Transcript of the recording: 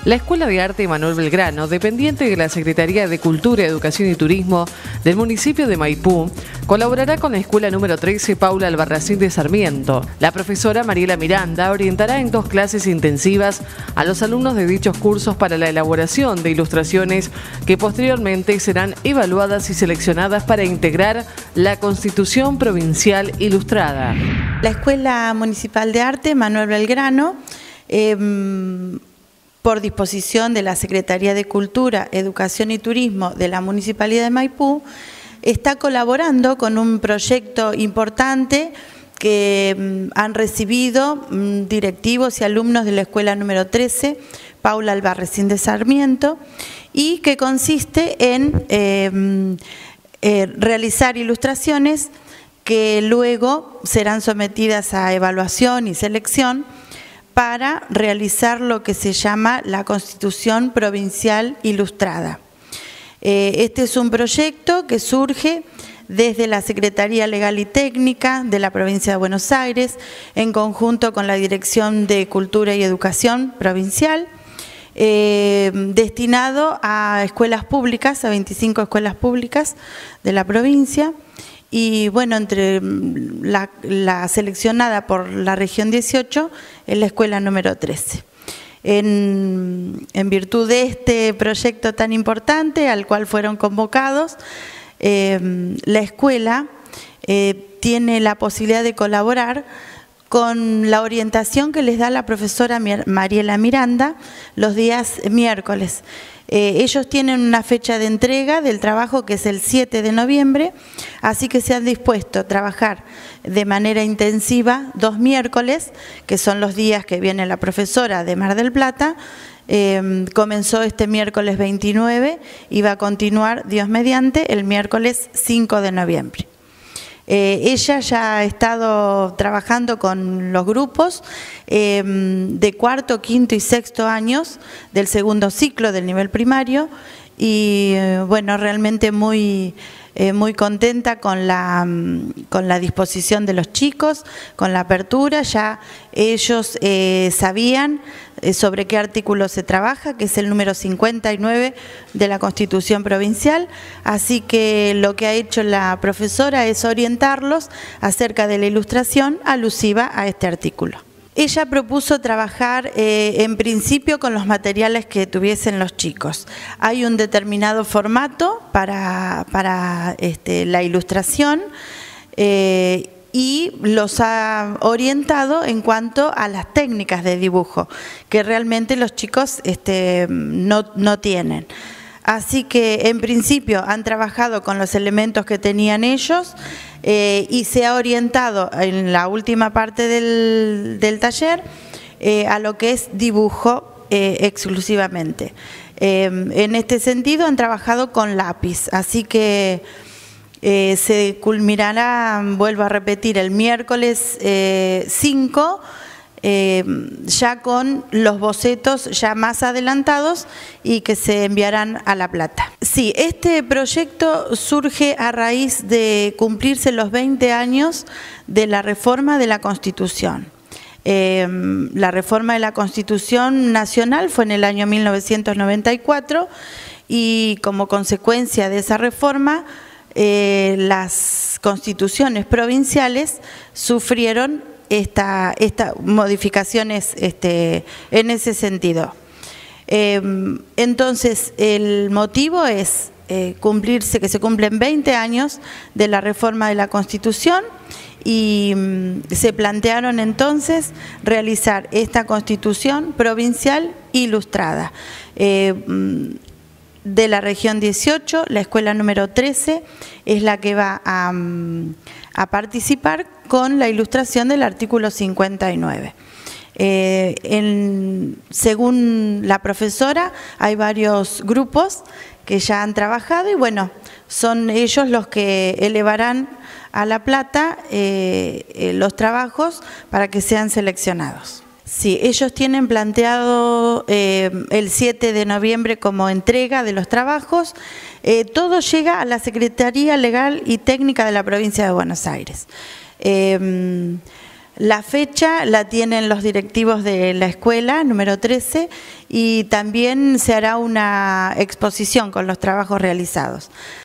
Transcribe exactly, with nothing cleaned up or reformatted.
La Escuela de Arte Manuel Belgrano, dependiente de la Secretaría de Cultura, Educación y Turismo del municipio de Maipú, colaborará con la Escuela número trece Paula Albarracín de Sarmiento. La profesora Mariela Miranda orientará en dos clases intensivas a los alumnos de dichos cursos para la elaboración de ilustraciones que posteriormente serán evaluadas y seleccionadas para integrar la Constitución Provincial Ilustrada. La Escuela Municipal de Arte Manuel Belgrano, eh, por disposición de la Secretaría de Cultura, Educación y Turismo de la Municipalidad de Maipú, está colaborando con un proyecto importante que han recibido directivos y alumnos de la Escuela número trece, Paula Albarracín de Sarmiento, y que consiste en eh, eh, realizar ilustraciones que luego serán sometidas a evaluación y selección para realizar lo que se llama la Constitución Provincial Ilustrada. Eh, este es un proyecto que surge desde la Secretaría Legal y Técnica de la Provincia de Buenos Aires, en conjunto con la Dirección de Cultura y Educación Provincial, eh, destinado a escuelas públicas, a veinticinco escuelas públicas de la provincia. Y bueno, entre la, la seleccionada por la región dieciocho es la escuela número trece. En, en virtud de este proyecto tan importante al cual fueron convocados, eh, la escuela eh, tiene la posibilidad de colaborar con la orientación que les da la profesora Mariela Miranda los días miércoles. Eh, ellos tienen una fecha de entrega del trabajo que es el siete de noviembre, así que se han dispuesto a trabajar de manera intensiva dos miércoles, que son los días que viene la profesora de Mar del Plata. Eh, comenzó este miércoles veintinueve y va a continuar, Dios mediante, el miércoles cinco de noviembre. Eh, ella ya ha estado trabajando con los grupos eh, de cuarto, quinto y sexto años del segundo ciclo del nivel primario y eh, bueno, realmente muy, eh, muy contenta con la, con la disposición de los chicos, con la apertura. Ya ellos eh, sabían sobre qué artículo se trabaja, que es el número cincuenta y nueve de la Constitución Provincial, así que lo que ha hecho la profesora es orientarlos acerca de la ilustración alusiva a este artículo. Ella propuso trabajar eh, en principio con los materiales que tuviesen los chicos. Hay un determinado formato para, para este, la ilustración, eh, y los ha orientado en cuanto a las técnicas de dibujo, que realmente los chicos este, no, no tienen. Así que en principio han trabajado con los elementos que tenían ellos eh, y se ha orientado en la última parte del, del taller eh, a lo que es dibujo eh, exclusivamente. Eh, en este sentido han trabajado con lápiz, así que Eh, se culminará, vuelvo a repetir, el miércoles eh, cinco, eh, ya con los bocetos ya más adelantados y que se enviarán a La Plata. Sí, este proyecto surge a raíz de cumplirse los veinte años de la reforma de la Constitución. Eh, la reforma de la Constitución Nacional fue en el año mil novecientos noventa y cuatro y como consecuencia de esa reforma, Eh, las constituciones provinciales sufrieron estas esta modificaciones este, en ese sentido. Eh, entonces, el motivo es eh, cumplirse, que se cumplen veinte años de la reforma de la Constitución y mm, se plantearon entonces realizar esta Constitución Provincial Ilustrada. Eh, mm, de la región dieciocho, la escuela número trece es la que va a, a participar con la ilustración del artículo cincuenta y nueve. Eh, en, según la profesora, hay varios grupos que ya han trabajado y bueno, son ellos los que elevarán a La Plata eh, eh, los trabajos para que sean seleccionados. Sí, ellos tienen planteado eh, el siete de noviembre como entrega de los trabajos. Eh, todo llega a la Secretaría Legal y Técnica de la Provincia de Buenos Aires. Eh, La fecha la tienen los directivos de la escuela, número trece, y también se hará una exposición con los trabajos realizados.